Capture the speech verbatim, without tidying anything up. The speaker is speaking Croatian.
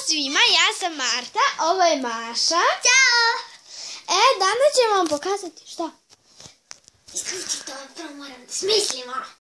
svima, ja sam Marta, ovo je Maša. Ćao! E, danas ćemo vam pokazati šta? Isključi to, prvo moram da smislimo.